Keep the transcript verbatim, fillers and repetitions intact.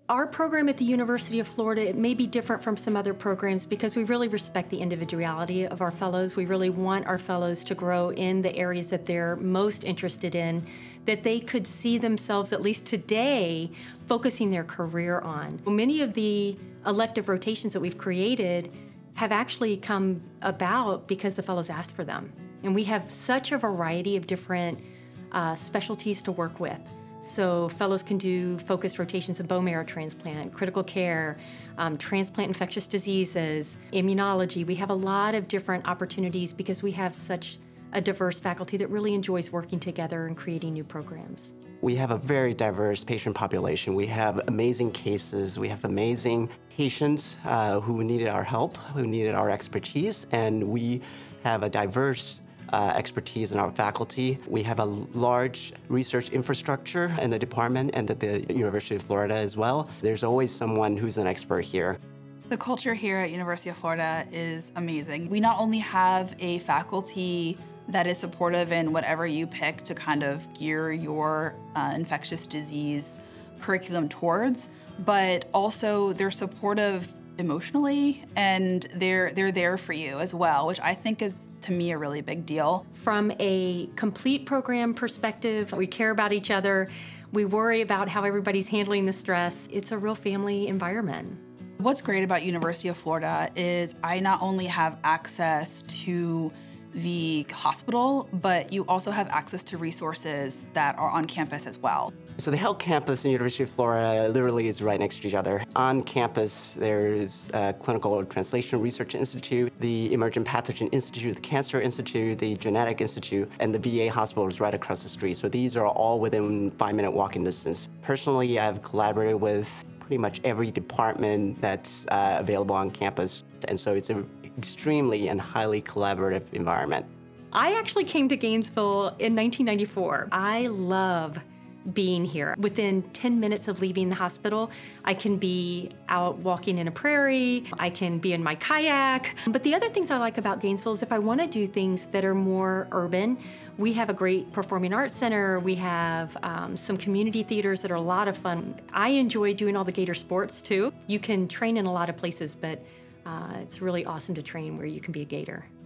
Our program at the University of Florida, it may be different from some other programs because we really respect the individuality of our fellows. We really want our fellows to grow in the areas that they're most interested in, that they could see themselves, at least today, focusing their career on. Many of the elective rotations that we've created have actually come about because the fellows asked for them. And we have such a variety of different uh, specialties to work with. So fellows can do focused rotations of bone marrow transplant, critical care, um, transplant infectious diseases, immunology. We have a lot of different opportunities because we have such a diverse faculty that really enjoys working together and creating new programs. We have a very diverse patient population. We have amazing cases. We have amazing patients uh, who needed our help, who needed our expertise, and we have a diverse Uh, expertise in our faculty. We have a large research infrastructure in the department and at the University of Florida as well. There's always someone who's an expert here. The culture here at University of Florida is amazing. We not only have a faculty that is supportive in whatever you pick to kind of gear your uh, infectious disease curriculum towards, but also they're supportive emotionally, and they're they're there for you as well, which I think is, to me, a really big deal. From a complete program perspective, we care about each other. We worry about how everybody's handling the stress. It's a real family environment. What's great about University of Florida is I not only have access to the hospital, but you also have access to resources that are on campus as well. So the health campus in University of Florida literally is right next to each other. On campus, there's a Clinical Translation Research Institute, the Emergent Pathogen Institute, the Cancer Institute, the Genetic Institute, and the V A hospital is right across the street. So these are all within five-minute walking distance. Personally, I've collaborated with pretty much every department that's uh, available on campus, and so it's an extremely and highly collaborative environment. I actually came to Gainesville in nineteen ninety-four. I love being here. Within ten minutes of leaving the hospital, I can be out walking in a prairie, I can be in my kayak. But the other things I like about Gainesville is if I want to do things that are more urban, we have a great performing arts center, we have um, some community theaters that are a lot of fun. I enjoy doing all the Gator sports too. You can train in a lot of places, but uh, it's really awesome to train where you can be a Gator.